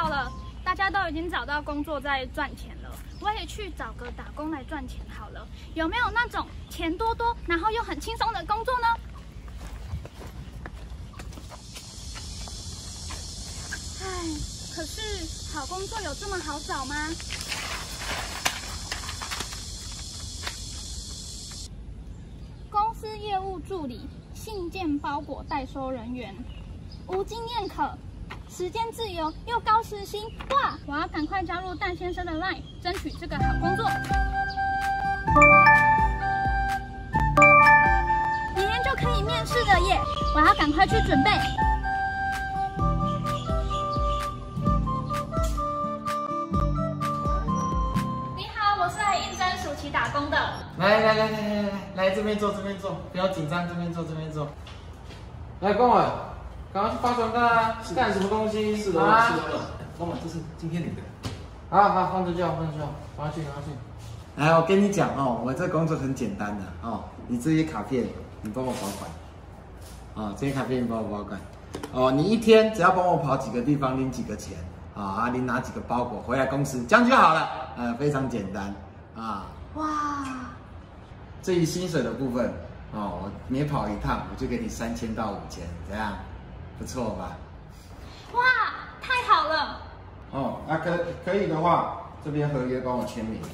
到了，大家都已经找到工作在赚钱了，我也去找个打工来赚钱好了。有没有那种钱多多，然后又很轻松的工作呢？唉，可是好工作有这么好找吗？公司业务助理、信件包裹代收人员，无经验可，时间自由又高时薪，哇！我要赶快加入蛋先生的 LINE， 争取这个好工作。明天就可以面试了耶！我要赶快去准备。你好，我是来应征暑期打工的。 来这边坐，不要紧张，这边坐。来，公文，赶快去发传单啊！干什么东西？ 是的，老板，这是今天领的。 好，放着就好，赶快去。 来，我跟你讲哦，我这工作很简单的哦，你这些卡片你帮我保管，这些卡片你帮我保管，哦，你一天只要帮我跑几个地方领几个钱，你拿几个包裹回来公司，这样就好了，非常简单啊。 哇！ 至于薪水的部分，我每跑一趟我就给你3000到5000，怎样？不错吧？ 哇，太好了！ 可以的话，这边合约帮我签名。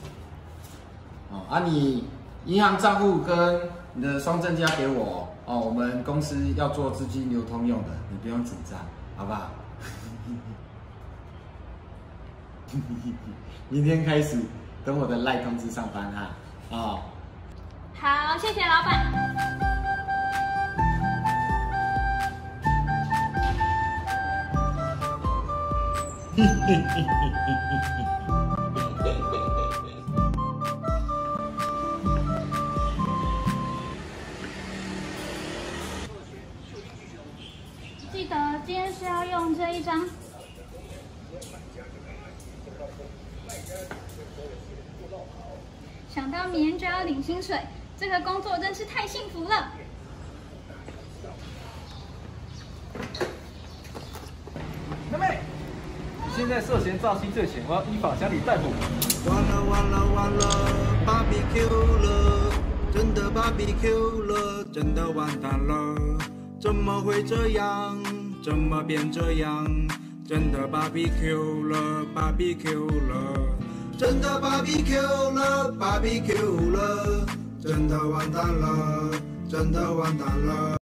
你银行账户跟你的双证件要给我哦，我们公司要做资金流通用的，你不用紧张，好不好？明天开始等我的赖通知上班哈。 好，谢谢老板。记得今天是要用这一张。想到明天就要领薪水，这个工作真是太幸福了。 妹妹，你现在涉嫌诈欺罪嫌，我要依法将你逮捕。 完了 ，BBQ 了，真的 BBQ 了，真的完蛋了，怎么会这样？怎么变这样？真的 BBQ 了 ，BBQ 了，真的 BBQ 了 ，BBQ 了，真的完蛋了，真的完蛋了。